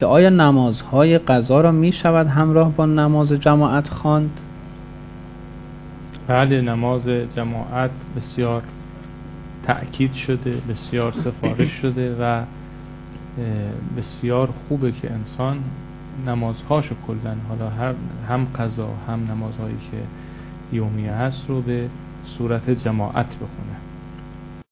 که آیا نمازهای قضا را می شود همراه با نماز جماعت خواند؟ بله، نماز جماعت بسیار تأکید شده، بسیار سفارش شده و بسیار خوبه که انسان نمازهاشو کلن، حالا هم قضا هم نمازهایی که یومیه هست رو به صورت جماعت بخونه.